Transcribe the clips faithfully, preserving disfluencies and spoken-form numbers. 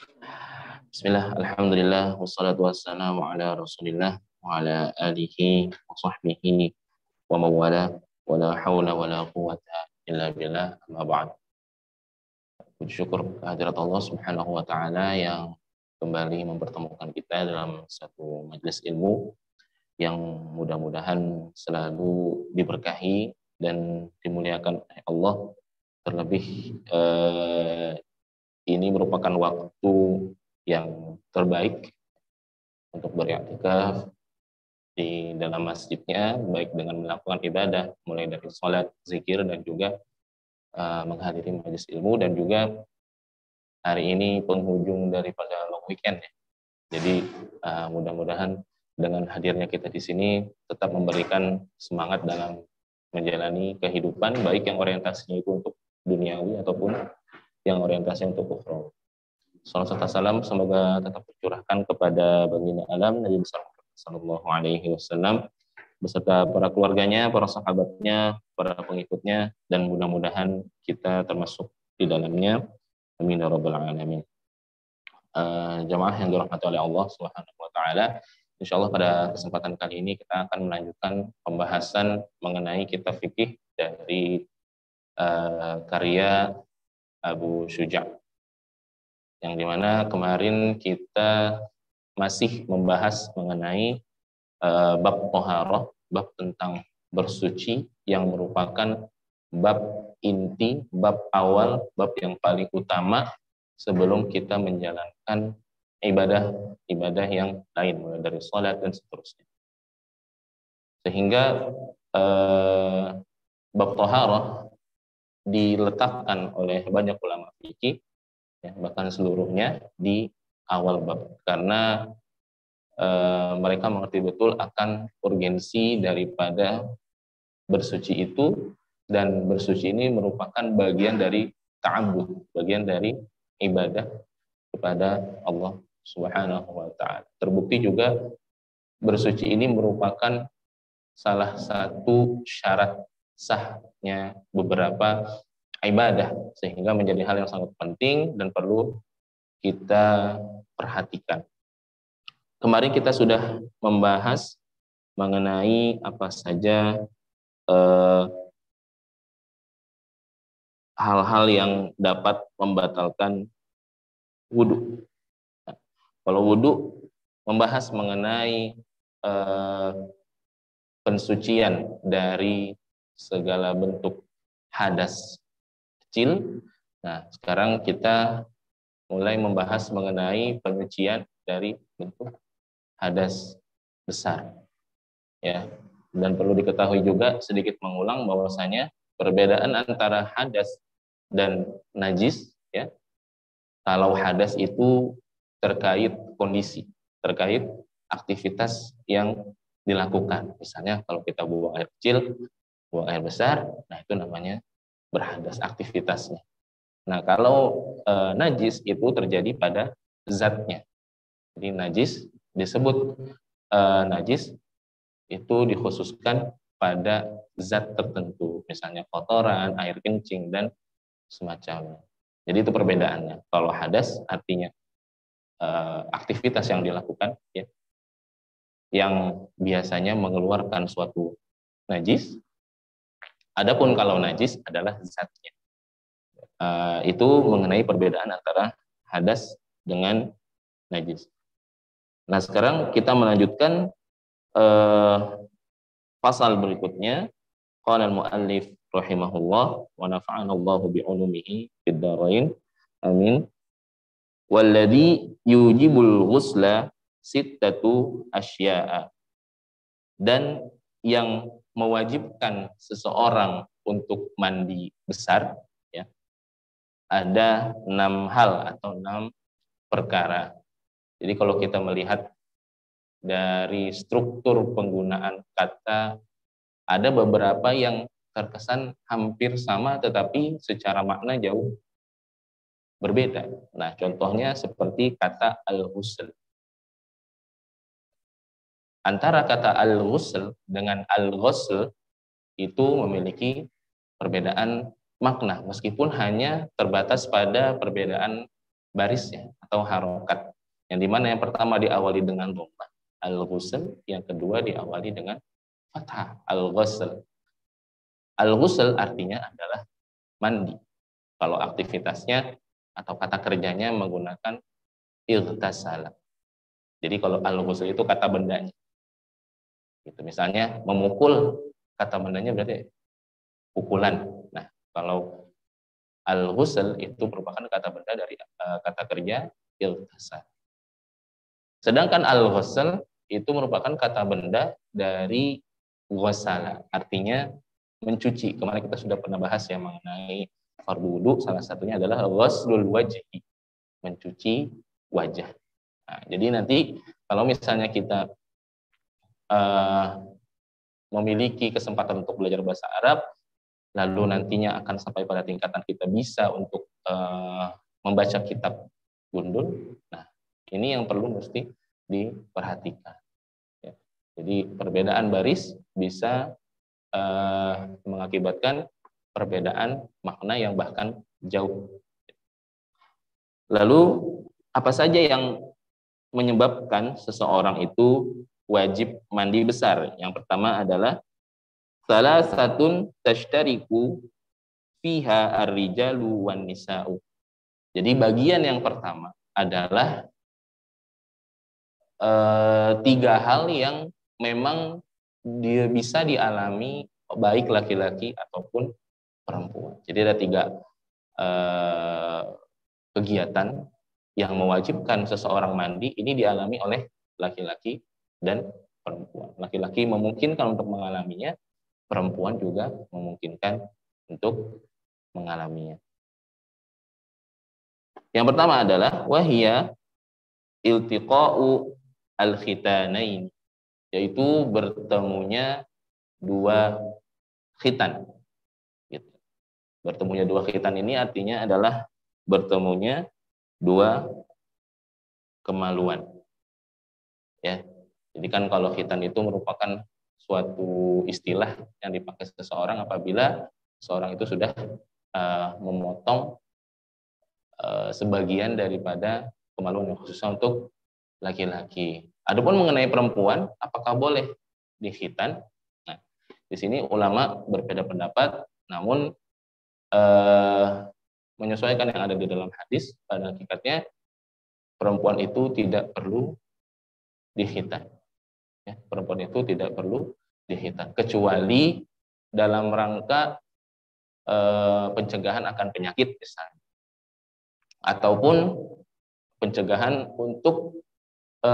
Bismillah, alhamdulillah, wassalatu wassalamu ala rasulillah, wa ala alihi wa sahbihi wa mawala, wa la hawla wa la quwata illa billah, amma ba'd. Puji syukur kehadirat Allah subhanahu wa ta'ala yang kembali mempertemukan kita dalam satu majelis ilmu yang mudah-mudahan selalu diberkahi dan dimuliakan oleh Allah. Terlebih eh, ini merupakan waktu yang terbaik untuk beriktikaf di dalam masjidnya, baik dengan melakukan ibadah mulai dari sholat, zikir, dan juga uh, menghadiri majelis ilmu, dan juga hari ini penghujung daripada long weekend ya. Jadi uh, mudah-mudahan dengan hadirnya kita di sini tetap memberikan semangat dalam menjalani kehidupan, baik yang orientasinya itu untuk duniawi ataupun yang orientasinya untuk ukhrawi. Salam serta salam semoga tetap tercurahkan kepada baginda alam Nabi besar sallallahu alaihi wasallam beserta para keluarganya, para sahabatnya, para pengikutnya, dan mudah-mudahan kita termasuk di dalamnya. Amin ya rabbal alamin. Uh, jamaah yang dirahmati oleh Allah Subhanahu wa taala, insyaallah pada kesempatan kali ini kita akan melanjutkan pembahasan mengenai kitab fikih dari uh, karya Abu Syuja', yang dimana kemarin kita masih membahas mengenai uh, bab toharoh, bab tentang bersuci, yang merupakan bab inti, bab awal, bab yang paling utama sebelum kita menjalankan ibadah-ibadah yang lain, mulai dari sholat dan seterusnya. Sehingga uh, bab toharoh diletakkan oleh banyak ulama fikih, ya, bahkan seluruhnya di awal bab, karena e, mereka mengerti betul akan urgensi daripada bersuci itu, dan bersuci ini merupakan bagian dari ta'abbud, bagian dari ibadah kepada Allah Subhanahu wa ta'ala. Terbukti juga bersuci ini merupakan salah satu syarat sahnya beberapa ibadah, sehingga menjadi hal yang sangat penting dan perlu kita perhatikan. Kemarin kita sudah membahas mengenai apa saja eh, hal-hal yang dapat membatalkan wudhu. Nah, kalau wudhu membahas mengenai eh, pensucian dari segala bentuk hadas kecil. Nah, sekarang kita mulai membahas mengenai penyucian dari bentuk hadas besar. Ya, dan perlu diketahui juga, sedikit mengulang bahwasanya perbedaan antara hadas dan najis, ya. Kalau hadas itu terkait kondisi, terkait aktivitas yang dilakukan. Misalnya kalau kita buang air kecil, buang air besar, nah itu namanya berhadas aktivitasnya. Nah, kalau e, najis itu terjadi pada zatnya. Jadi najis disebut e, najis itu dikhususkan pada zat tertentu, misalnya kotoran, air kencing, dan semacamnya. Jadi itu perbedaannya. Kalau hadas artinya e, aktivitas yang dilakukan, ya, yang biasanya mengeluarkan suatu najis. Adapun kalau najis adalah zatnya. Uh, itu mengenai perbedaan antara hadas dengan najis. Nah, sekarang kita melanjutkan uh, pasal berikutnya. Qala al-muallif rahimahullah wa nafa'ana Allahu bi ulumihi fid dharain. Amin. Walladzi yujibul ghusla sittatu asya'a. Dan yang mewajibkan seseorang untuk mandi besar, ya, ada enam hal atau enam perkara. Jadi kalau kita melihat dari struktur penggunaan kata, ada beberapa yang terkesan hampir sama tetapi secara makna jauh berbeda. Nah, contohnya seperti kata al-ghusl. Antara kata al-ghusl dengan al-ghusl itu memiliki perbedaan makna, meskipun hanya terbatas pada perbedaan baris ya atau harokat. Yang dimana yang pertama diawali dengan dhammah al-ghusl, yang kedua diawali dengan fathah al-ghusl. Al-ghusl artinya adalah mandi. Kalau aktivitasnya atau kata kerjanya menggunakan ightasala. Jadi kalau al-ghusl itu kata bendanya. Gitu. Misalnya memukul, kata bendanya berarti pukulan. Nah, kalau al-ghusl itu merupakan kata benda dari uh, kata kerja ightasal. Sedangkan al-ghusl itu merupakan kata benda dari ghasala, artinya mencuci. Kemarin kita sudah pernah bahas ya mengenai fardu wudu, salah satunya adalah ghuslul wajhi, mencuci wajah. Nah, jadi nanti kalau misalnya kita uh, memiliki kesempatan untuk belajar bahasa Arab, lalu nantinya akan sampai pada tingkatan kita bisa untuk uh, membaca kitab gundul. Nah, ini yang perlu mesti diperhatikan. Ya. Jadi perbedaan baris bisa uh, mengakibatkan perbedaan makna yang bahkan jauh. Lalu apa saja yang menyebabkan seseorang itu wajib mandi besar? Yang pertama adalah salah satun tashtariku fiha ar-rijalu wan nisa'u. Jadi bagian yang pertama adalah e, tiga hal yang memang dia bisa dialami baik laki-laki ataupun perempuan. Jadi ada tiga e, kegiatan yang mewajibkan seseorang mandi, ini dialami oleh laki-laki dan perempuan. Laki-laki memungkinkan untuk mengalaminya, perempuan juga memungkinkan untuk mengalaminya. Yang pertama adalah wahia iltiqa'u al-khitanain, yaitu bertemunya dua khitan. Gitu. Bertemunya dua khitan ini artinya adalah bertemunya dua kemaluan. Ya. Jadi kan kalau khitan itu merupakan suatu istilah yang dipakai seseorang apabila seorang itu sudah uh, memotong uh, sebagian daripada kemaluan yang khususnya untuk laki-laki. Adapun mengenai perempuan, apakah boleh dikhitan? Nah, di sini ulama berbeda pendapat, namun uh, menyesuaikan yang ada di dalam hadis, pada hakikatnya perempuan itu tidak perlu dikhitan. Ya, perempuan itu tidak perlu dikhitan, kecuali dalam rangka e, pencegahan akan penyakit misalnya, ataupun pencegahan untuk e,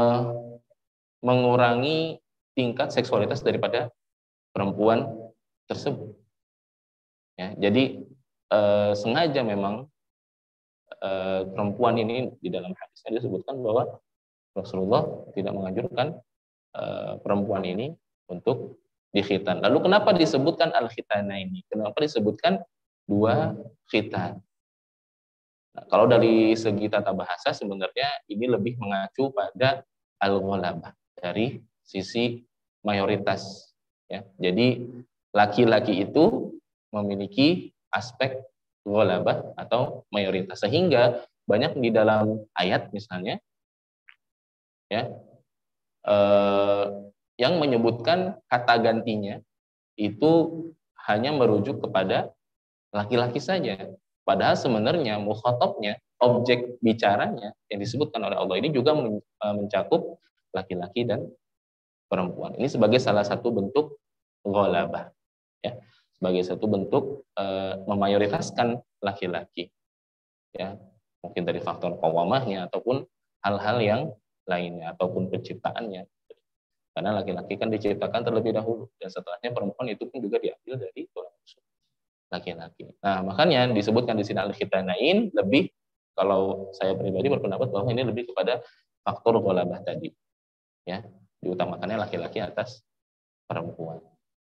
mengurangi tingkat seksualitas daripada perempuan tersebut. Ya, jadi e, sengaja memang e, perempuan ini di dalam hadisnya disebutkan bahwa Rasulullah tidak menganjurkan Uh, perempuan ini untuk dikhitan. Lalu kenapa disebutkan al-khitana ini? Kenapa disebutkan dua khitan? Nah, kalau dari segi tata bahasa sebenarnya ini lebih mengacu pada al-ghalabah dari sisi mayoritas. Ya. Jadi laki-laki itu memiliki aspek ghalabah atau mayoritas, sehingga banyak di dalam ayat misalnya ya Eh, yang menyebutkan kata gantinya itu hanya merujuk kepada laki-laki saja. Padahal sebenarnya mukhatabnya, objek bicaranya yang disebutkan oleh Allah ini juga mencakup laki-laki dan perempuan. Ini sebagai salah satu bentuk ghalabah, ya, sebagai satu bentuk eh, memayoritaskan laki-laki, ya, mungkin dari faktor qawamahnya ataupun hal-hal yang lainnya ataupun penciptaannya, karena laki-laki kan diciptakan terlebih dahulu dan setelahnya perempuan itu pun juga diambil dari tulang rusuk laki-laki. Nah, makanya disebutkan di sini al-khitanain lebih, kalau saya pribadi berpendapat bahwa ini lebih kepada faktor ghalabah tadi, ya, diutamakannya laki-laki atas perempuan.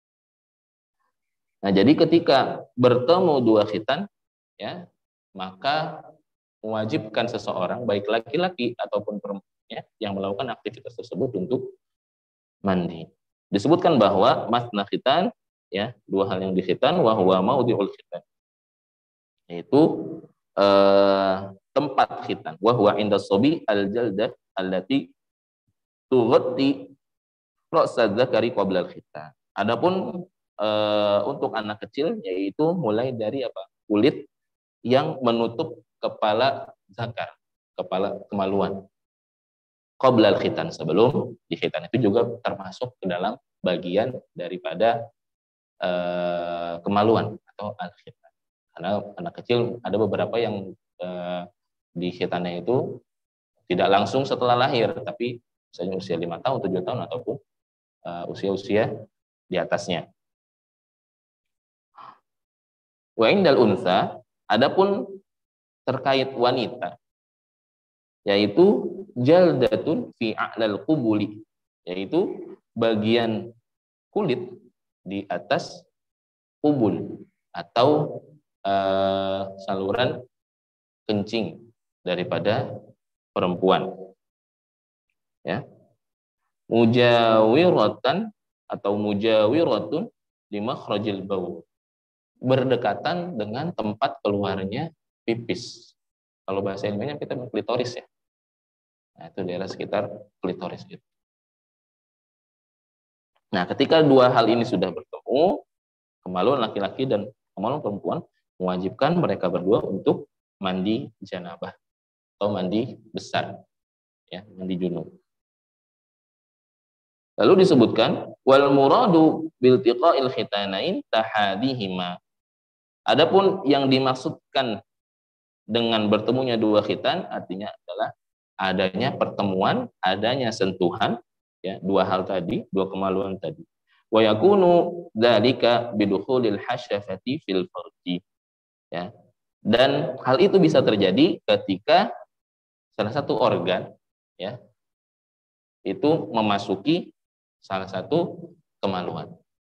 Nah, jadi ketika bertemu dua khitan, ya, maka mewajibkan seseorang baik laki-laki ataupun perempuan ya, yang melakukan aktivitas tersebut untuk mandi. Disebutkan bahwa masna khitan, ya, dua hal yang dikhitan, wa huwa maudhi'ul khitan, yaitu eh, tempat khitan. Wa huwa inda sobi al-jaldah allati tughatti ra'sa dzakari qabla al-khitan. Adapun eh, untuk anak kecil yaitu mulai dari apa? Kulit yang menutup kepala zakar, kepala kemaluan. Qabla al-khitan, sebelum dikhitan, itu juga termasuk ke dalam bagian daripada eh, kemaluan atau al-khitan. Karena anak kecil ada beberapa yang eh, dikhitannya itu tidak langsung setelah lahir, tapi misalnya usia lima tahun, tujuh tahun, ataupun uh, usia-usia di atasnya. Wa indal unsa, adapun terkait wanita, yaitu jaldatun fi a'lal qubuli, yaitu bagian kulit di atas kubul atau uh, saluran kencing daripada perempuan. Ya. Mujawiratan atau mujawiratun li makhrajil baul, berdekatan dengan tempat keluarnya pipis. Kalau bahasa ilmiahnya kita bilang klitoris ya. Nah, itu daerah sekitar klitoris gitu. Nah, ketika dua hal ini sudah bertemu, kemaluan laki-laki dan kemaluan perempuan, mewajibkan mereka berdua untuk mandi janabah atau mandi besar, ya, mandi junub. Lalu disebutkan wal muradu bil tiqa'il khitanain tahadihima. Adapun yang dimaksudkan dengan bertemunya dua khitan artinya adalah adanya pertemuan, adanya sentuhan, ya, dua hal tadi, dua kemaluan tadi. Wa yakunu dzalika bidukhulil hasyafati fil farji. Ya. Dan hal itu bisa terjadi ketika salah satu organ, ya, itu memasuki salah satu kemaluan.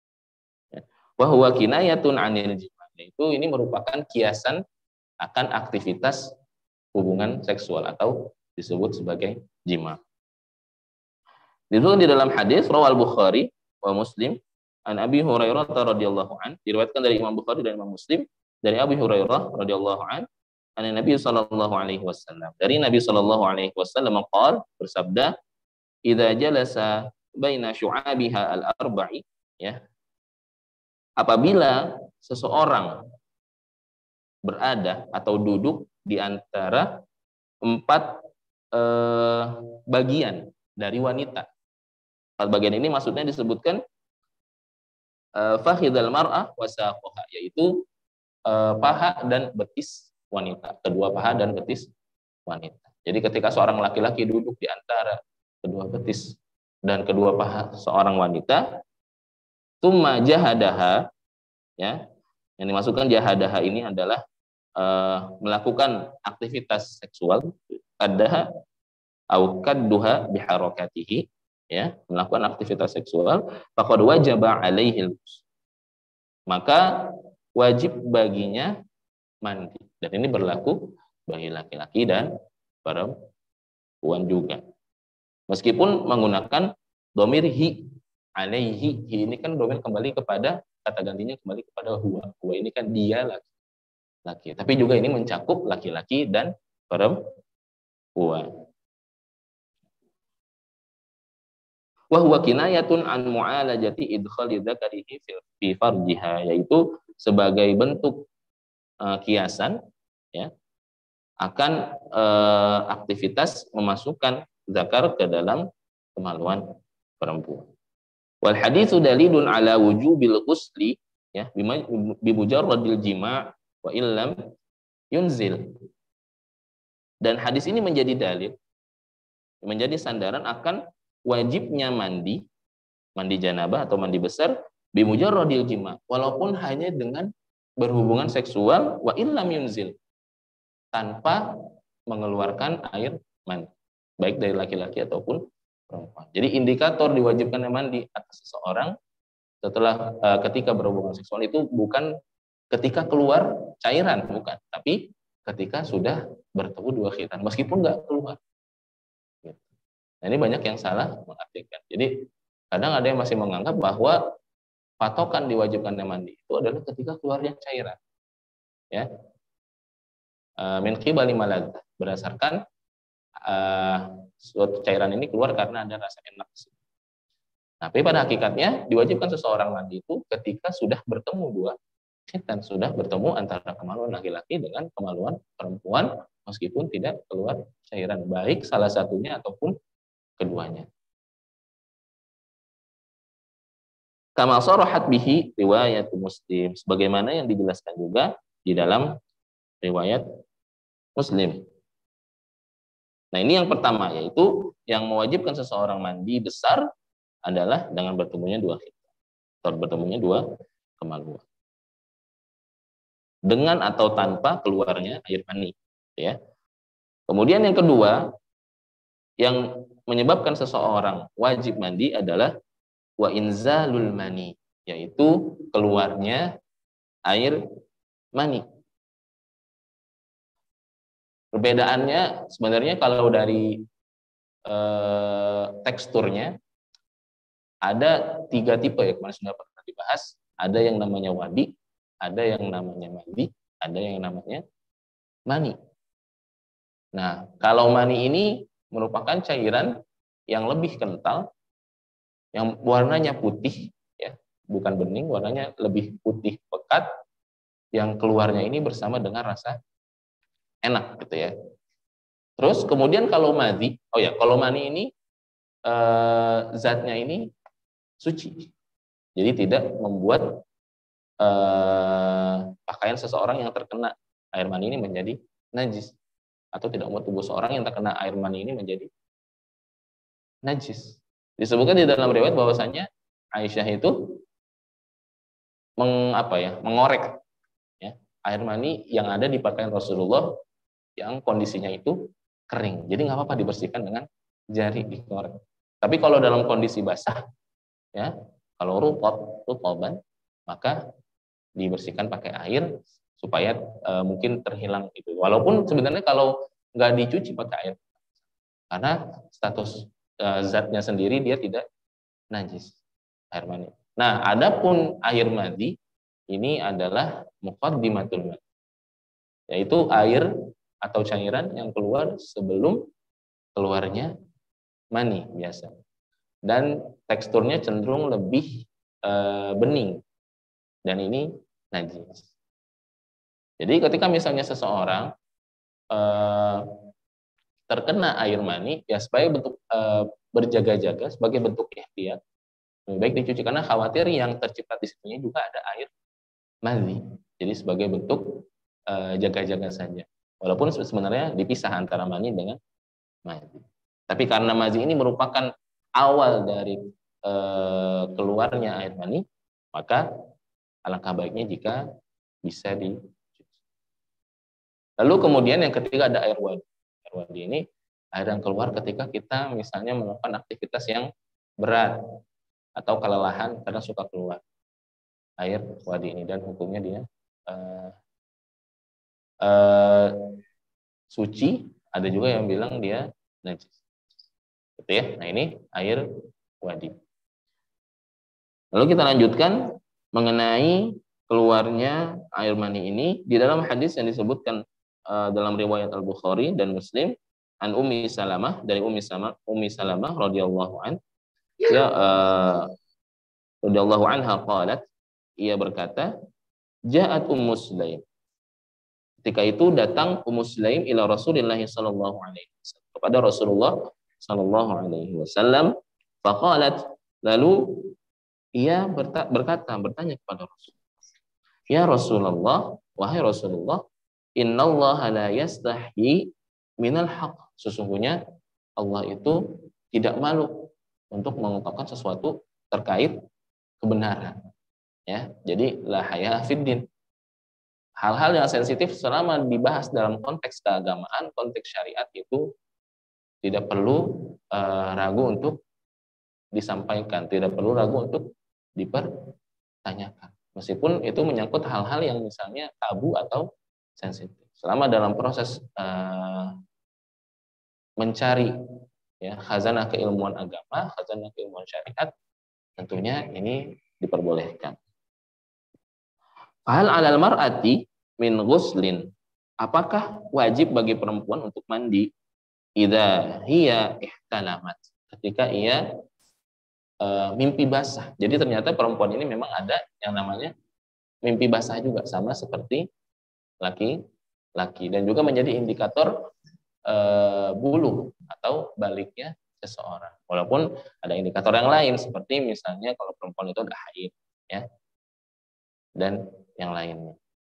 Wa huwa kinayatun 'anil jima'. Itu ini merupakan kiasan akan aktivitas hubungan seksual atau disebut sebagai jima. Disebutkan di dalam hadis rawal Bukhari wa Muslim an Abi Hurairah radhiyallahu an, diriwayatkan dari Imam Bukhari dan Imam Muslim dari Abi Hurairah radhiyallahu an, an Nabi sallallahu alaihi wasallam. Dari Nabi sallallahu alaihi wasallam qaal, bersabda, "Idza jalasa baina syu'abiha al-arba'i," ya. Apabila seseorang berada atau duduk di antara empat eh, bagian dari wanita. Empat bagian ini maksudnya disebutkan eh, fakhidal mar'ah wa saqaha, yaitu eh, paha dan betis wanita, kedua paha dan betis wanita. Jadi ketika seorang laki-laki duduk di antara kedua betis dan kedua paha seorang wanita, tsumma jahadaha, ya, yang dimasukkan jahadaha ini adalah uh, melakukan aktivitas seksual, kaddaha au kadduha biharakatihi, ya, melakukan aktivitas seksual, faqad wajaba alaihi, maka wajib baginya mandi. Dan ini berlaku bagi laki-laki dan perempuan juga. Meskipun menggunakan domir hi, alaihi, hi ini kan domir kembali kepada, kata gantinya kembali kepada huwa. Huwa ini kan dia laki, laki. Tapi juga ini mencakup laki-laki dan perempuan. Wa huwa kinayatun an mu'alajati idkhali dzakarihi fi farjiha, yaitu sebagai bentuk uh, kiasan, ya, akan uh, aktivitas memasukkan zakar ke dalam kemaluan perempuan. Wal haditsu dalilun ala wujubil ghusli, ya, bi mujarradil jima' wa illam yunzil. Dan hadis ini menjadi dalil, menjadi sandaran akan wajibnya mandi, mandi janabah atau mandi besar bi mujarradil jima', walaupun hanya dengan berhubungan seksual, wa illam yunzil, tanpa mengeluarkan air mani, baik dari laki-laki ataupun perempuan. Jadi indikator diwajibkannya mandi atas seseorang setelah uh, ketika berhubungan seksual itu bukan ketika keluar cairan, bukan, tapi ketika sudah bertemu dua khitan, meskipun nggak keluar. Nah, ini banyak yang salah mengartikan. Jadi kadang ada yang masih menganggap bahwa patokan diwajibkannya mandi itu adalah ketika keluarnya cairan, ya. min qibali maladzah, berdasarkan uh, suatu cairan ini keluar karena ada rasa enak. Tapi pada hakikatnya diwajibkan seseorang mandi itu ketika sudah bertemu dua khitan, sudah bertemu antara kemaluan laki-laki dengan kemaluan perempuan, meskipun tidak keluar cairan, baik salah satunya ataupun keduanya. Kama sharahat bihi riwayat Muslim, sebagaimana yang dijelaskan juga di dalam riwayat Muslim. Nah, ini yang pertama, yaitu yang mewajibkan seseorang mandi besar adalah dengan bertemunya dua khitan, atau bertemunya dua kemaluan, dengan atau tanpa keluarnya air mani, ya. Kemudian yang kedua, yang menyebabkan seseorang wajib mandi adalah wa inzalul mani, yaitu keluarnya air mani. Perbedaannya sebenarnya kalau dari eh, teksturnya ada tiga tipe ya, kemarin sudah pernah dibahas. Ada yang namanya wadi, ada yang namanya mandi, ada yang namanya mani. Nah, kalau mani ini merupakan cairan yang lebih kental, yang warnanya putih, ya, bukan bening, warnanya lebih putih pekat, yang keluarnya ini bersama dengan rasa enak, gitu ya. Terus kemudian kalau mani, oh ya, kalau mani ini eh, zatnya ini suci, jadi tidak membuat eh, pakaian seseorang yang terkena air mani ini menjadi najis, atau tidak membuat tubuh seorang yang terkena air mani ini menjadi najis. Disebutkan di dalam riwayat bahwasanya Aisyah itu meng, apa ya, mengorek ya, air mani yang ada di pakaian Rasulullah yang kondisinya itu kering. Jadi nggak apa-apa dibersihkan dengan jari, dikorek. Tapi kalau dalam kondisi basah, ya, kalau rutab, rutaban, maka dibersihkan pakai air supaya e, mungkin terhilang itu. Walaupun sebenarnya kalau nggak dicuci pakai air, karena status e, zatnya sendiri dia tidak najis, air mani. Nah, adapun air mani ini adalah muqaddimatul mani, yaitu air atau cairan yang keluar sebelum keluarnya mani biasa, dan teksturnya cenderung lebih e, bening, dan ini najis. Jadi ketika misalnya seseorang e, terkena air mani, ya sebagai bentuk e, berjaga-jaga, sebagai bentuk ihtiyat, lebih baik dicuci, karena khawatir yang tercipta di situnya juga ada air mani. Jadi sebagai bentuk e, jaga-jaga saja. Walaupun sebenarnya dipisah antara mani dengan mani. Tapi karena mani ini merupakan awal dari e, keluarnya air mani, maka alangkah baiknya jika bisa dicuci. Lalu kemudian yang ketiga ada air wadi. Air wadi ini air yang keluar ketika kita misalnya melakukan aktivitas yang berat atau kelelahan karena suka keluar air wadi ini, dan hukumnya dia uh, uh, suci. Ada juga yang bilang dia najis, gitu ya. Nah, ini air wadi. Lalu kita lanjutkan mengenai keluarnya air mani ini di dalam hadis yang disebutkan uh, dalam riwayat Al-Bukhari dan Muslim, an Ummi Salamah, dari Ummi Salamah, Ummi Salamah radhiyallahu an, ya uh, radhiyallahu anha qalat, ia berkata, ja'at Ummu Sulaim. Ketika itu datang Ummu Sulaim ila Rasulillah sallallahu alaihi wasallam, kepada Rasulullah sallallahu alaihi wasallam, faqalat, lalu ia berkata, bertanya kepada Rasulullah, ya Rasulullah, wahai Rasulullah, innallaha la yastahyi minal haq, sesungguhnya Allah itu tidak malu untuk mengungkapkan sesuatu terkait kebenaran, ya. Jadi la haya fiddin, hal-hal yang sensitif selama dibahas dalam konteks keagamaan, konteks syariat, itu tidak perlu uh, ragu untuk disampaikan, tidak perlu ragu untuk dipertanyakan, meskipun itu menyangkut hal-hal yang misalnya tabu atau sensitif. Selama dalam proses uh, mencari ya khazanah keilmuan agama, khazanah keilmuan syariat, tentunya ini diperbolehkan. Hal alal mar'ati min ghuslin apakah wajib bagi perempuan untuk mandi? Idza hiya ihtalamat, ketika ia e, mimpi basah. Jadi ternyata perempuan ini memang ada yang namanya mimpi basah juga, sama seperti laki-laki, dan juga menjadi indikator e, buluh atau baliknya seseorang. Walaupun ada indikator yang lain, seperti misalnya kalau perempuan itu ada haid, ya, dan yang lainnya.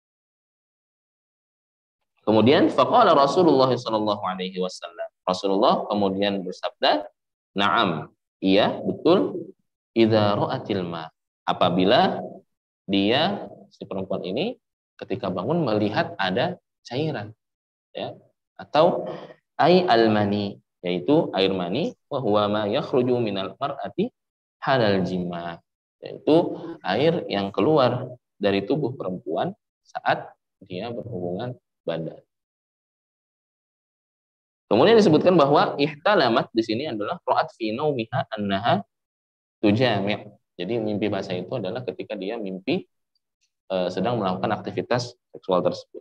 Kemudian faqala Rasulullah sallallahu alaihi wasallam. Rasulullah kemudian bersabda, "Na'am, iya, betul. Idza ra'atil ma." Apabila dia, si perempuan ini, ketika bangun melihat ada cairan, ya, atau ai al-mani, yaitu air mani, wa huwa ma yakhruju minal mar'ati halal jima, yaitu air yang keluar dari tubuh perempuan saat dia berhubungan badan. Kemudian disebutkan bahwa ihtalamat di sini adalah ra'at fi naumiha annaha tujami'. Jadi mimpi basah itu adalah ketika dia mimpi e, sedang melakukan aktivitas seksual tersebut.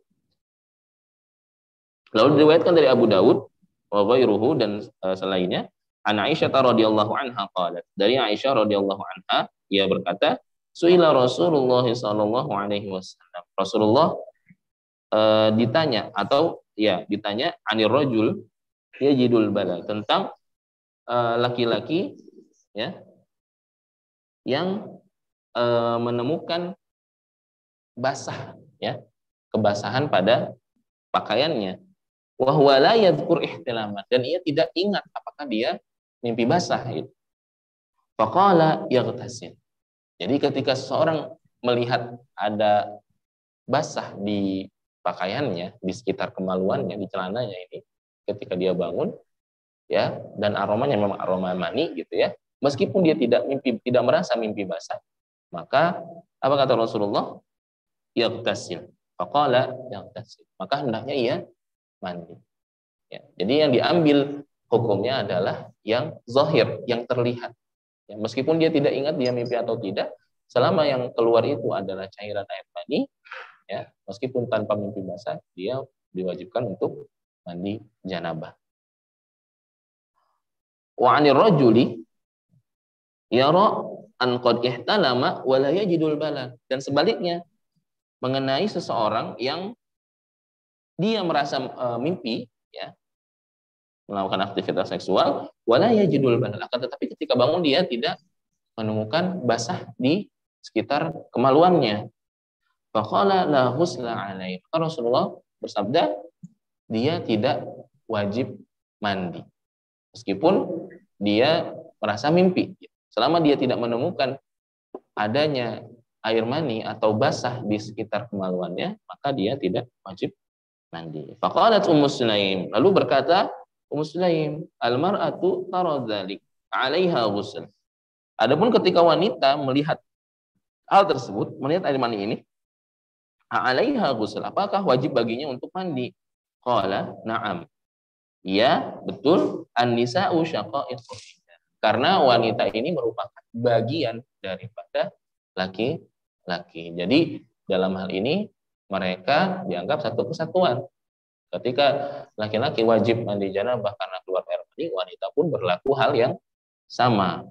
Lalu diriwayatkan dari Abu Daud wa ghairuhu, dan e, selainnya, an Aisyah radhiyallahu anha qalat, dari Aisyah radhiyallahu anha, ia berkata, su'ila Rasulullah sallallahu alaihi wasallam. Rasulullah e, ditanya, atau ya ditanya, anir rajul yajidul bala, tentang uh, laki-laki, ya, yang uh, menemukan basah, ya, kebasahan pada pakaiannya. Wa huwa la yadhkur ihtilamat, dan ia tidak ingat apakah dia mimpi basah itu. Faqala yaghtasil. Jadi ketika seseorang melihat ada basah di pakaiannya, di sekitar kemaluannya, di celananya ini, ketika dia bangun, ya, dan aromanya memang aroma mani gitu, ya, meskipun dia tidak mimpi, tidak merasa mimpi basah, maka apa kata Rasulullah? Yaghtasil. Faqala yaghtasil. Maka hendaknya ia mandi. Ya, jadi yang diambil hukumnya adalah yang zahir, yang terlihat. Ya, meskipun dia tidak ingat dia mimpi atau tidak, selama yang keluar itu adalah cairan air mani, ya, meskipun tanpa mimpi basah, dia diwajibkan untuk mandi janabah. Wa 'anir rajuli yara an qad ihtalama wa la yajidul bala, dan sebaliknya mengenai seseorang yang dia merasa uh, mimpi, ya, melakukan aktivitas seksual, wa la yajidul bala, akan tetapi ketika bangun dia tidak menemukan basah di sekitar kemaluannya. Faqala la ghusla 'alaihi. Rasulullah bersabda, dia tidak wajib mandi meskipun dia merasa mimpi. Selama dia tidak menemukan adanya air mani atau basah di sekitar kemaluannya, maka dia tidak wajib mandi. Faqalat Ummu Sulaim, lalu berkata Ummu Sulaim, al-mar'atu tara dzalik 'alaiha ghusl. Adapun ketika wanita melihat hal tersebut, melihat air mani ini, 'alaiha ghusl, apakah wajib baginya untuk mandi? Qala na'am. Ya, betul, an-nisa'u syaqa'iqur rijal. Karena wanita ini merupakan bagian daripada laki-laki. Jadi dalam hal ini mereka dianggap satu kesatuan. Ketika laki-laki wajib mandi janabah karena keluar air mani, wanita pun berlaku hal yang sama.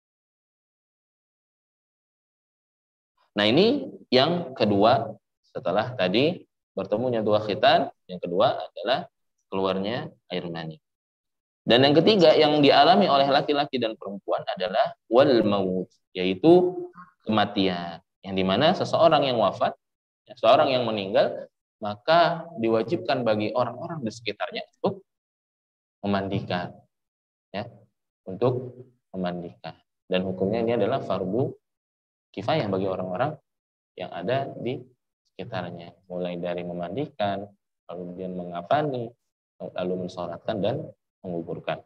Nah, ini yang kedua setelah tadi bertemunya dua khitan, yang kedua adalah keluarnya air mani. Dan yang ketiga yang dialami oleh laki-laki dan perempuan adalah wal maut, yaitu kematian, yang dimana seseorang yang wafat, ya, seorang yang meninggal, maka diwajibkan bagi orang-orang di sekitarnya untuk memandikan, ya, untuk memandikan. Dan hukumnya ini adalah fardu kifayah bagi orang-orang yang ada di sekitarnya, mulai dari memandikan, kemudian mengafani, lalu mensolatkan dan menguburkan.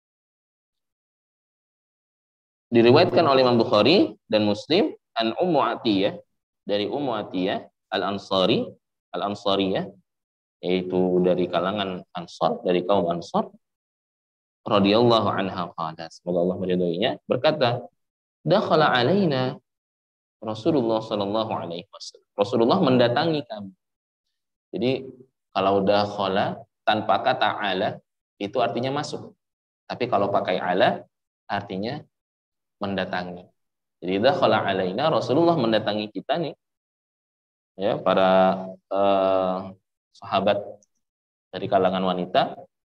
Diriwayatkan oleh Imam Bukhari dan Muslim an Ummu Atiyah, dari Ummu Atiyah al-Ansari, al-Ansariyah, yaitu dari kalangan Ansar, dari kaum Ansar, radhiyallahu anha qalat, semoga Allah meridhoinya, berkata, dakhala alaina Rasulullah sallallahu alaihi wasallam. Rasulullah mendatangi kami. Jadi Kalau dakhala tanpa kata ala itu artinya masuk. Tapi kalau pakai ala artinya mendatangi. Jadi dakhala alaina, Rasulullah mendatangi kita nih. Ya, para eh, sahabat dari kalangan wanita.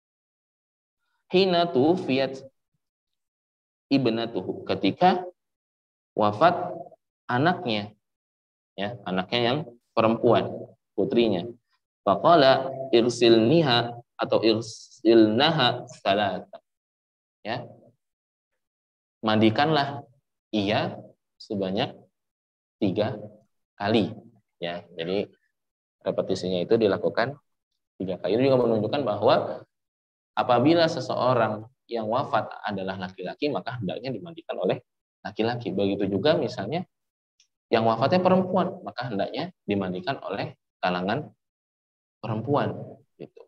Hina tuwfiyat ibnatuhu, ketika wafat anaknya, ya, anaknya yang perempuan, putrinya. Faqala irsilniha atau irsilnaha salata. Ya. Mandikanlah ia sebanyak tiga kali. Ya, jadi repetisinya itu dilakukan tiga kali. Ini juga menunjukkan bahwa apabila seseorang yang wafat adalah laki-laki, maka hendaknya dimandikan oleh laki-laki. Begitu juga misalnya yang wafatnya perempuan, maka hendaknya dimandikan oleh kalangan perempuan. Gitu.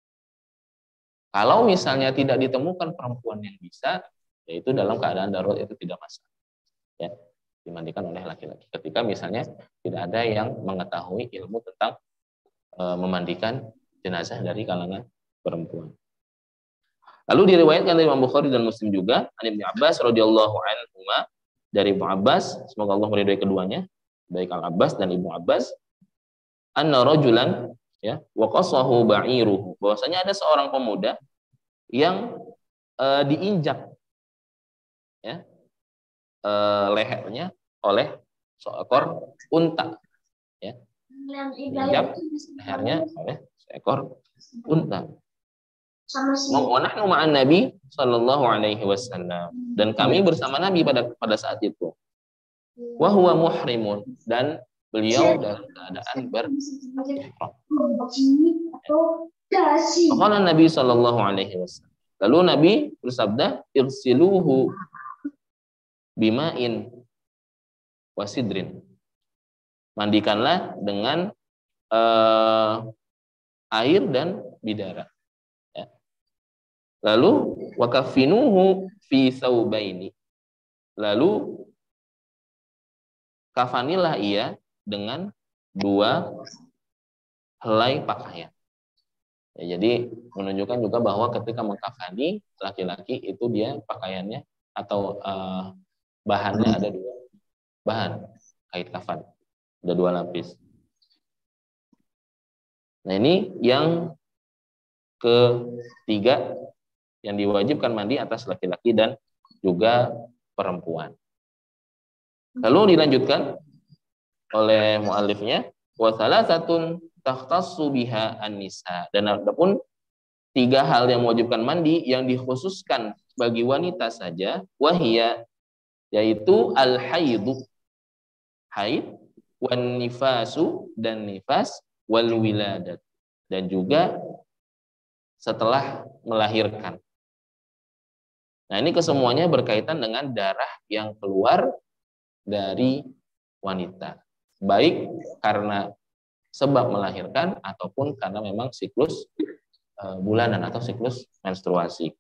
Kalau misalnya tidak ditemukan perempuan yang bisa, yaitu dalam keadaan darurat itu tidak masalah. Ya, dimandikan oleh laki-laki. Ketika misalnya tidak ada yang mengetahui ilmu tentang e, memandikan jenazah dari kalangan perempuan. Lalu diriwayatkan dari Imam Bukhari dan Muslim juga, an Ibnu Abbas radhiyallahu anhuma, dari Ibnu Abbas, semoga Allah meridhai keduanya, baik Al-Abbas dan Ibnu Abbas, anna rajulan, ya, waqasahu ba'iruhu, bahwasanya ada seorang pemuda yang e, diinjak, ya, e, lehernya oleh seekor unta, ya, diinjak lehernya oleh seekor unta. Wa nahnu ma'an Nabi sallallahu alaihi wasallam, dan kami bersama Nabi pada pada saat itu. Wa huwa muhrimun, dan beliau dalam keadaan berihram. Maka Nabi sallallahu alaihi wasallam, lalu Nabi bersabda, irsiluhu bima'in wasidrin, mandikanlah dengan uh, air dan bidara. Ya. Lalu wakafinuhu fi saubaini, lalu kafanilah ia dengan dua helai pakaian. Ya, jadi menunjukkan juga bahwa ketika mengkafani laki-laki itu dia pakaiannya atau uh, bahannya ada dua bahan kait kafan, ada dua lapis. Nah, ini yang ketiga yang diwajibkan mandi atas laki-laki dan juga perempuan. Lalu dilanjutkan oleh muallifnya, wa salasatun takhtassu biha an-nisa, dan adapun tiga hal yang mewajibkan mandi yang dikhususkan bagi wanita saja, wahia, yaitu al-haidu, haid, wan nifasu, dan nifas, wal wiladat, dan juga setelah melahirkan. Nah, ini kesemuanya berkaitan dengan darah yang keluar dari wanita, baik karena sebab melahirkan ataupun karena memang siklus e, bulanan atau siklus menstruasi.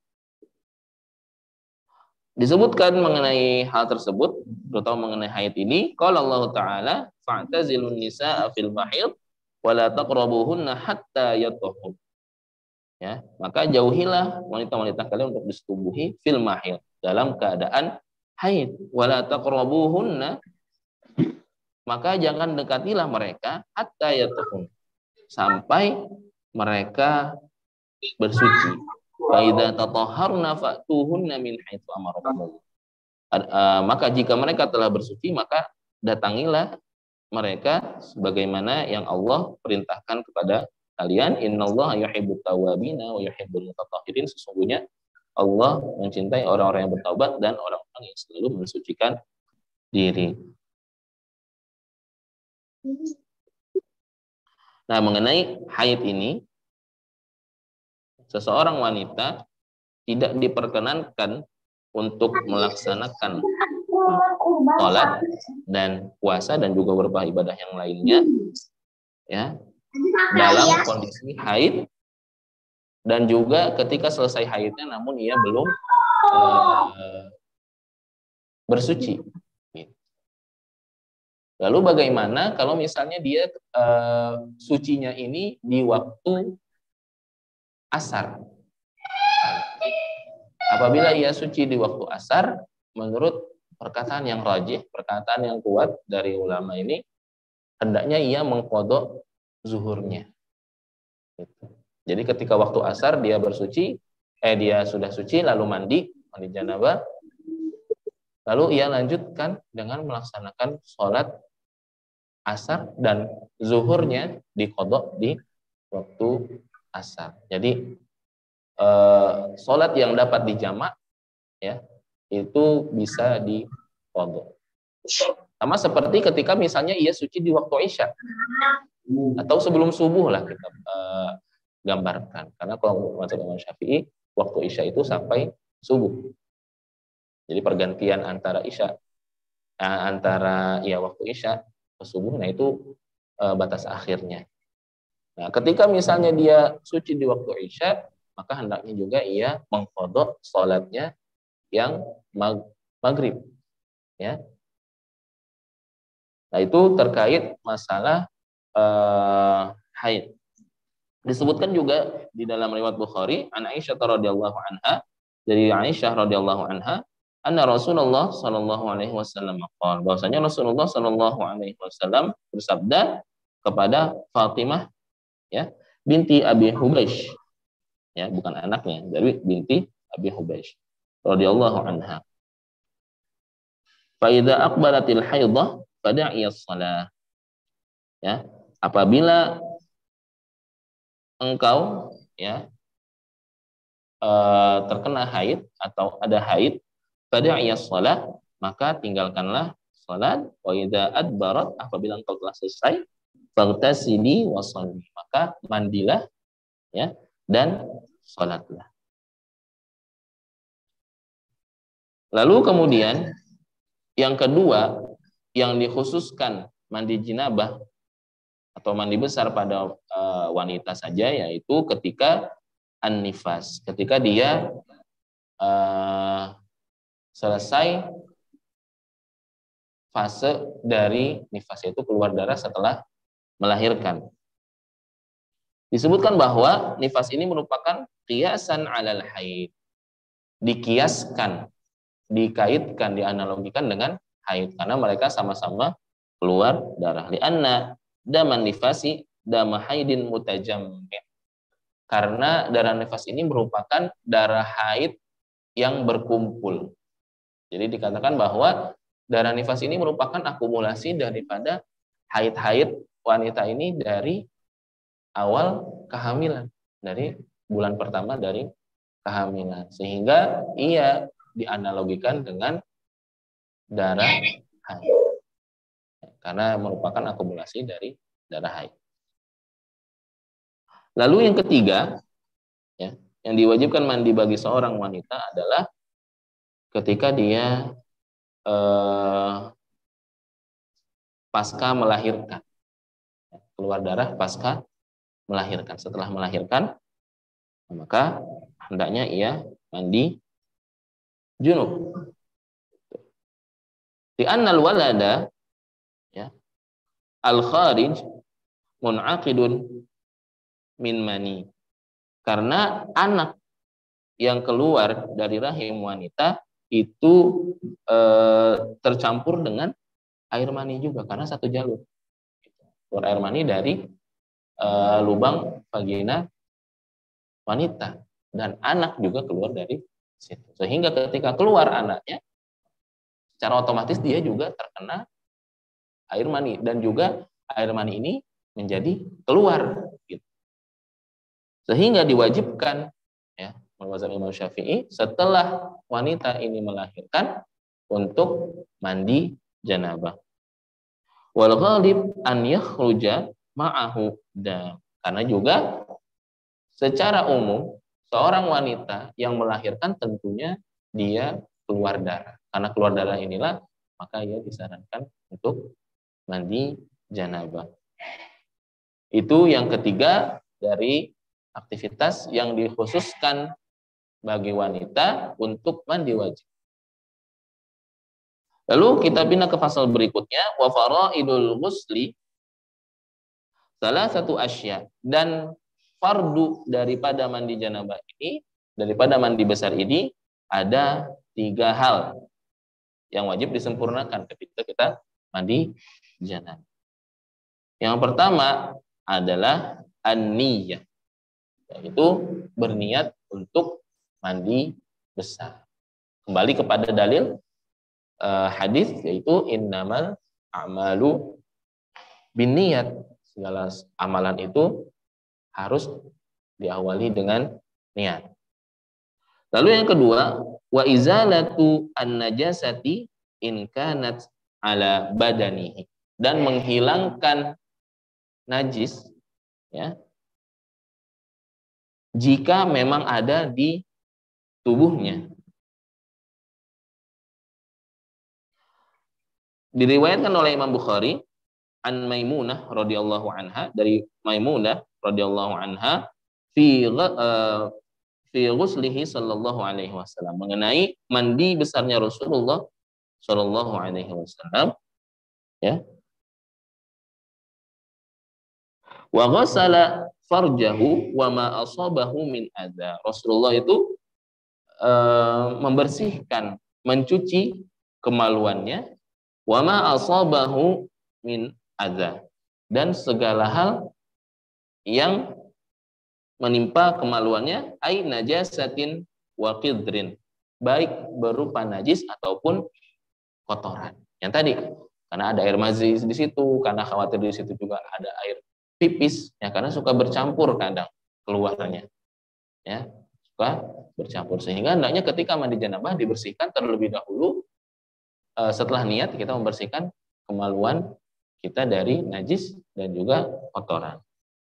Disebutkan mengenai hal tersebut, terutama mengenai haid ini, qala Allah Ta'ala, fa'tazilun nisaa fil mahid wa la taqrabuhunna hatta yatahhur. Ya, maka jauhilah wanita-wanita kalian untuk disetubuhi fil mahid, dalam keadaan haid, wa la taqrabuhunna, maka jangan dekatilah mereka hatta yatahhur, sampai mereka bersuci. Fa idza tatahharna fa'tuhunna min haitsu amarakumullah. Maka jika mereka telah bersuci, maka datangilah mereka sebagaimana yang Allah perintahkan kepada kalian. Innallaha yuhibbut tawwabina wa yuhibbul mutatahhirin. Sesungguhnya Allah mencintai orang-orang yang bertaubat dan orang-orang yang selalu mensucikan diri. Nah, mengenai haid ini, seseorang wanita tidak diperkenankan untuk melaksanakan sholat dan puasa dan juga beberapa ibadah yang lainnya, ya, dalam kondisi haid, dan juga ketika selesai haidnya namun ia belum uh, bersuci. Lalu bagaimana kalau misalnya dia uh, sucinya ini di waktu asar? Apabila ia suci di waktu asar, menurut perkataan yang rajih, perkataan yang kuat dari ulama ini, hendaknya ia mengqadha zuhurnya. Jadi ketika waktu asar dia bersuci, eh dia sudah suci lalu mandi, mandi janabah, lalu ia lanjutkan dengan melaksanakan sholat asar dan zuhurnya diqadha di waktu asar. Jadi eh, sholat yang dapat dijamak ya itu bisa diqadha. Sama seperti ketika misalnya ia suci di waktu isya atau sebelum subuh lah kita eh, gambarkan. Karena kalau mazhab Imam Syafi'i waktu isya itu sampai subuh. Jadi pergantian antara isya eh, antara ya waktu isya ke subuh, nah itu eh, batas akhirnya. Nah, ketika misalnya dia suci di waktu isya, maka hendaknya juga ia mengqadha salatnya yang mag maghrib, ya. Nah, itu terkait masalah eh, haid. Disebutkan juga di dalam riwayat Bukhari, an Aisyah radhiyallahu anha, dari Aisyah radhiyallahu anha, anna Rasulullah sallallahu alaihi wasallam qala, bahwasanya Rasulullah sallallahu alaihi wasallam bersabda kepada Fatimah ya, binti Abi Hubaish, ya, bukan anaknya, dari binti Abi Hubaish radhiyallahu anha. Fa idza aqbalatil haidah fada'iyas shalah. Ya, apabila engkau ya uh, terkena haid atau ada haid, fada'iyas shalah, maka tinggalkanlah salat. Wa idza adbarat, apabila engkau telah selesai, faghtasili wa shalli, maka mandilah ya dan salatlah. Lalu kemudian yang kedua yang dikhususkan mandi jinabah atau mandi besar pada uh, wanita saja, yaitu ketika an-nifas, ketika dia uh, selesai fase dari nifas, yaitu keluar darah setelah melahirkan. Disebutkan bahwa nifas ini merupakan qiyasan alal haid, dikiaskan, dikaitkan, dianalogikan dengan haid, karena mereka sama-sama keluar darah. Lianna daman nifasi dama haidin mutajammi, karena darah nifas ini merupakan darah haid yang berkumpul. Jadi dikatakan bahwa darah nifas ini merupakan akumulasi daripada haid-haid wanita ini dari awal kehamilan, dari bulan pertama dari kehamilan, sehingga ia dianalogikan dengan darah haid karena merupakan akumulasi dari darah haid. Lalu yang ketiga ya, yang diwajibkan mandi bagi seorang wanita adalah ketika dia eh, pasca melahirkan, keluar darah pasca melahirkan. Setelah melahirkan, maka hendaknya ia mandi junub. Di annal walada ya al-kharij mun'aqidun min mani, karena anak yang keluar dari rahim wanita itu e, tercampur dengan air mani juga, karena satu jalur keluar air mani dari e, lubang vagina wanita, dan anak juga keluar dari situ, sehingga ketika keluar anaknya secara otomatis dia juga terkena air mani, dan juga air mani ini menjadi keluar gitu. Sehingga diwajibkan ya menurut Imam Syafi'i setelah wanita ini melahirkan untuk mandi janabah. Wal ghalib an yakhruja ma'ahu dam, karena juga secara umum seorang wanita yang melahirkan tentunya dia keluar darah. Karena keluar darah inilah maka ia disarankan untuk mandi janabah. Itu yang ketiga dari aktivitas yang dikhususkan bagi wanita untuk mandi wajib. Lalu kita pindah ke pasal berikutnya, wa faraidul ghusli salah satu asya, dan fardu daripada mandi janabah ini, daripada mandi besar ini, ada tiga hal yang wajib disempurnakan ketika kita mandi janabah. Yang pertama adalah an-niyah, yaitu berniat untuk mandi besar. Kembali kepada dalil uh, hadis, yaitu innamal a'malu binniyat. Segala amalan itu harus diawali dengan niat. Lalu yang kedua, wa izalatu an-najasati in kanat ala badanihi, dan menghilangkan najis, ya, jika memang ada di tubuhnya. Diriwayatkan oleh Imam Bukhari an Maimunah radhiyallahu anha, dari Maimunah radhiyallahu anha fi uh, fi ghuslihi sallallahu alaihi wasallam, mengenai mandi besarnya Rasulullah sallallahu alaihi wasallam, ya. Wa ghassala farjahu wa ma asabahu min adza. Rasulullah itu uh, membersihkan, mencuci kemaluannya, wa ma asabahu min adza, dan segala hal yang menimpa kemaluannya, ai najasatin wa qidrin, baik berupa najis ataupun kotoran. Yang tadi, karena ada air mazi di situ, karena khawatir di situ juga ada air pipis, ya, karena suka bercampur kadang keluarnya, ya, suka bercampur, sehingga hendaknya ketika mandi janabah dibersihkan terlebih dahulu. Setelah niat kita membersihkan kemaluan kita dari najis dan juga kotoran.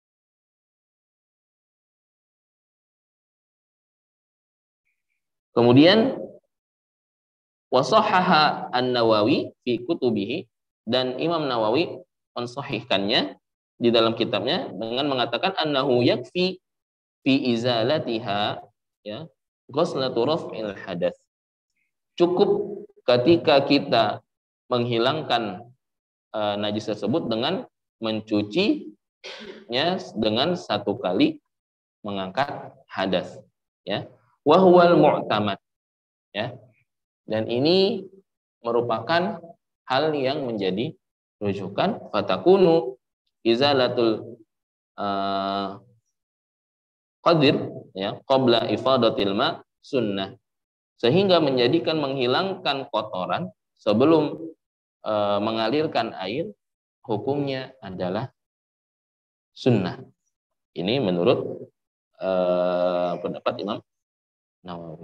Kemudian wasahhaha an-Nawawi fi kutubihi, dan Imam Nawawi mensahihkannya di dalam kitabnya dengan mengatakan annahu yakfi fi izalatiha, ya, ghuslatu raf'il hadats. Cukup ketika kita menghilangkan uh, najis tersebut dengan mencucinya dengan satu kali mengangkat hadas, ya. Wa huwal mu'tamad, ya. Dan ini merupakan hal yang menjadi rujukan. Fatakunu izalatul uh, qadir, ya, qabla ifadatil ma sunnah, sehingga menjadikan menghilangkan kotoran sebelum e, mengalirkan air hukumnya adalah sunnah. Ini menurut e, pendapat Imam Nawawi.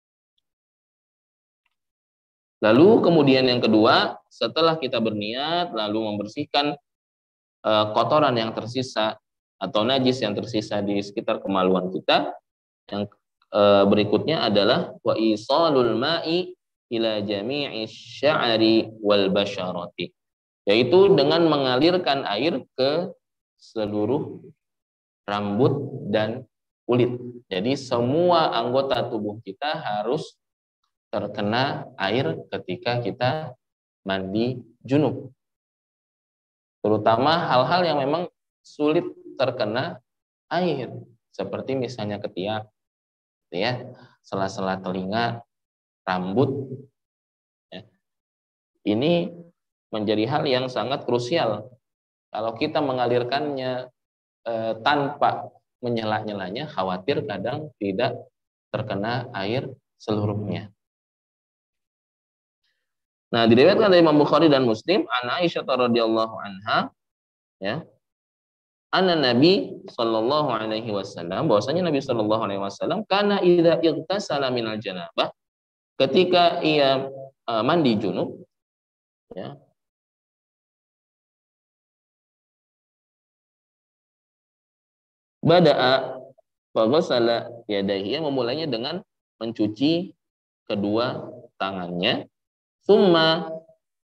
Lalu kemudian yang kedua, setelah kita berniat lalu membersihkan e, kotoran yang tersisa atau najis yang tersisa di sekitar kemaluan kita, yang berikutnya adalah wa isalul ma'i ila jami'i sya'ri wal basyarati, yaitu dengan mengalirkan air ke seluruh rambut dan kulit. Jadi semua anggota tubuh kita harus terkena air ketika kita mandi junub. Terutama hal-hal yang memang sulit terkena air, seperti misalnya ketiak, ya, sela-sela telinga, rambut, ya. Ini menjadi hal yang sangat krusial. Kalau kita mengalirkannya e, tanpa menyela-nyelanya, khawatir kadang tidak terkena air seluruhnya. Nah, diriwayatkan dari Imam Bukhari dan Muslim, an Aisyah radhiyallahu anha, ya, anna Nabi sallallahu alaihi wasallam, bahwasanya Nabi sallallahu alaihi wasallam kana idza igtasala minal janabah, ketika ia uh, mandi junub, ya, bada'a wa ghasala yadayhi, memulainya dengan mencuci kedua tangannya, summa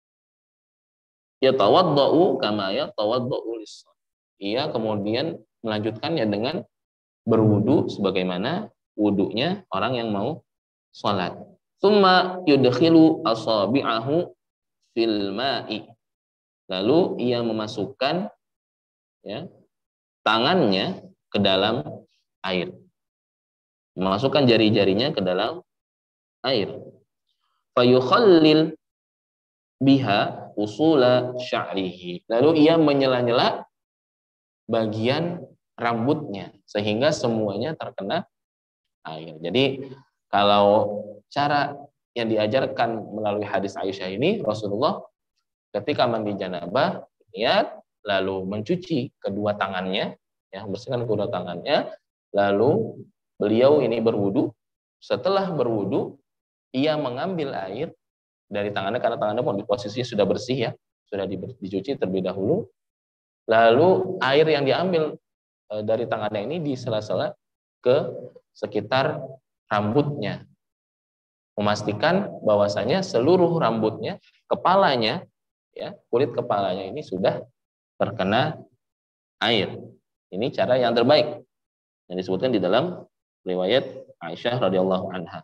yatawaddau kama yatawaddau lis-shalah. Ia kemudian melanjutkannya dengan berwudu sebagaimana wudunya orang yang mau sholat. Summa yudkhilu asabi'ahu fil ma'i. Lalu ia memasukkan ya, tangannya ke dalam air. Memasukkan jari-jarinya ke dalam air. Fayukhallil biha usula sya'rihi. Lalu ia menyela-nyela bagian rambutnya sehingga semuanya terkena air. Jadi kalau cara yang diajarkan melalui hadis Aisyah ini, Rasulullah ketika mandi janabah niat lalu mencuci kedua tangannya, ya, bersihkan kedua tangannya, lalu beliau ini berwudu. Setelah berwudu, ia mengambil air dari tangannya karena tangannya pun di posisinya sudah bersih ya, sudah dicuci terlebih dahulu. Lalu air yang diambil e, dari tangannya ini disela-sela ke sekitar rambutnya, memastikan bahwasanya seluruh rambutnya, kepalanya, ya, kulit kepalanya ini sudah terkena air. Ini cara yang terbaik yang disebutkan di dalam riwayat Aisyah radhiyallahu anha.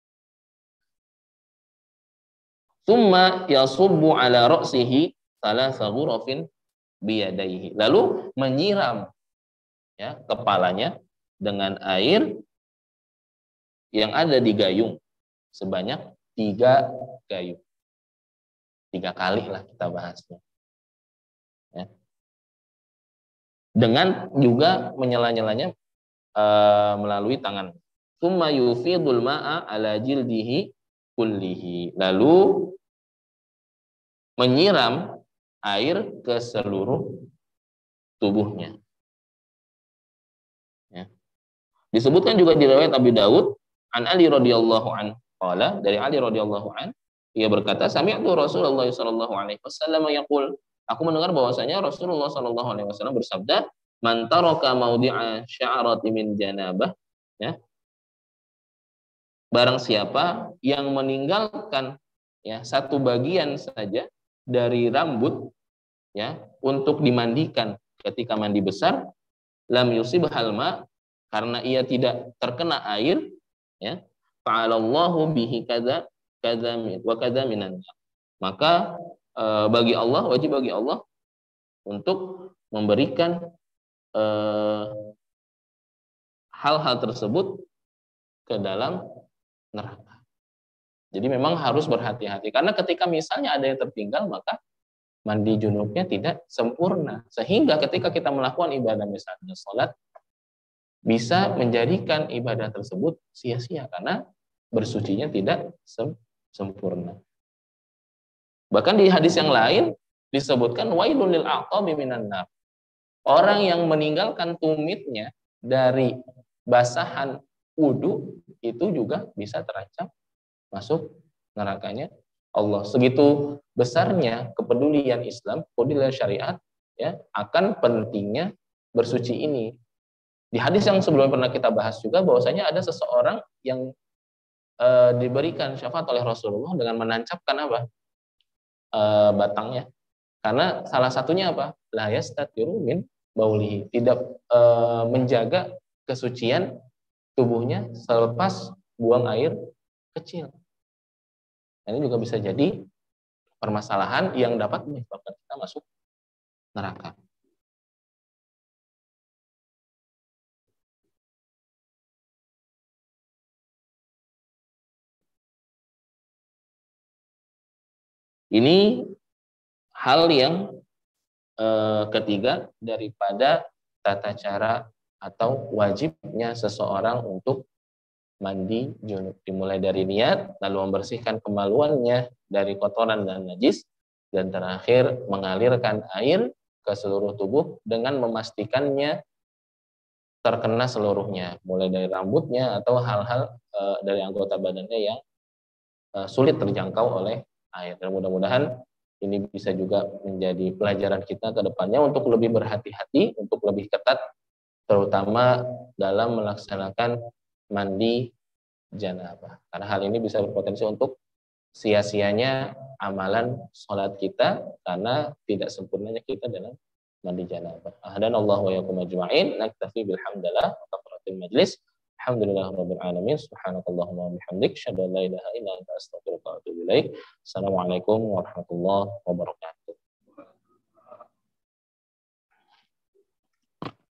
Tsumma yasubbu ala ra'sihi thalatha ghurafin biyadaihi. Lalu menyiram ya kepalanya dengan air yang ada di gayung sebanyak tiga gayung. Tiga kali lah kita bahasnya. Ya. Dengan juga menyela-nyelanya uh, melalui tangan. Tsumma yufidul ma'a ala jildihi kullihi. Lalu menyiram air ke seluruh tubuhnya. Ya. Disebutkan juga di riwayat Abu Dawud an Ali radhiyallahu an qala, dari Ali radhiyallahu an, ia berkata, sami'tu Rasulullah sallallahu alaihi wasallam yaqul, aku mendengar bahwasanya Rasulullah sallallahu alaihi wasallam bersabda, man taraka maudi'a sya'rati min janabah, ya, barang siapa yang meninggalkan ya satu bagian saja dari rambut ya untuk dimandikan ketika mandi besar, lam yusibhal ma, karena ia tidak terkena air, ya, fa'alallahu bihi kadza kadza wa kadza minan, maka e, bagi Allah, wajib bagi Allah untuk memberikan e, hal-hal tersebut ke dalam neraka. Jadi memang harus berhati-hati, karena ketika misalnya ada yang tertinggal, maka mandi junubnya tidak sempurna. Sehingga ketika kita melakukan ibadah misalnya sholat, bisa menjadikan ibadah tersebut sia-sia karena bersucinya tidak sempurna. Bahkan di hadis yang lain disebutkan wailul lil aqabi minan nar. Orang yang meninggalkan tumitnya dari basahan wudu itu juga bisa terancam masuk nerakanya Allah. Segitu besarnya kepedulian Islam, kepedulian syariat ya akan pentingnya bersuci ini. Di hadis yang sebelumnya pernah kita bahas juga bahwasanya ada seseorang yang e, diberikan syafaat oleh Rasulullah dengan menancapkan apa? E, batangnya. Karena salah satunya apa? La yastatiru min baulihi, tidak e, menjaga kesucian tubuhnya selepas buang air kecil. Ini juga bisa jadi permasalahan yang dapat menyebabkan kita masuk neraka. Ini hal yang eh, ketiga daripada tata cara atau wajibnya seseorang untuk mandi junub. Dimulai dari niat, lalu membersihkan kemaluannya dari kotoran dan najis, dan terakhir mengalirkan air ke seluruh tubuh dengan memastikannya terkena seluruhnya, mulai dari rambutnya atau hal-hal e, dari anggota badannya yang e, sulit terjangkau oleh air. Dan mudah-mudahan ini bisa juga menjadi pelajaran kita ke depannya untuk lebih berhati-hati, untuk lebih ketat, terutama dalam melaksanakan mandi janabah. Karena hal ini bisa berpotensi untuk sia-sianya amalan sholat kita karena tidak sempurnanya kita dalam mandi janabah. Ahdan Allah wa yakum ajma'in. Naktafi bilhamdalillah wa kafaratil majlis. Alhamdulillahirabbil alamin. Subhanakallahumma wa bihamdik, asyhadu an la ilaha illa anta, astaghfiruka wa atubu ilaik. Assalamualaikum warahmatullahi wabarakatuh.